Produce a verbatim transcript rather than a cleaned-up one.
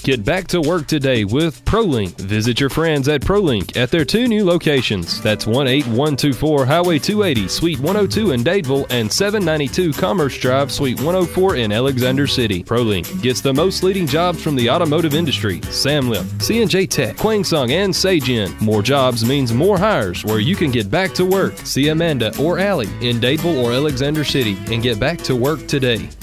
Get back to work today with ProLink. Visit your friends at ProLink at their two new locations. That's one eight one two four Highway two eighty, Suite one oh two in Dadeville and seven ninety-two Commerce Drive, Suite one oh four in Alexander City. ProLink gets the most leading jobs from the automotive industry. Samlip, C and J Tech, Kwangsung, and Sagen. More jobs means more hires where you can get back to work. See Amanda or Allie in Dadeville or Alexander City and get back to work today.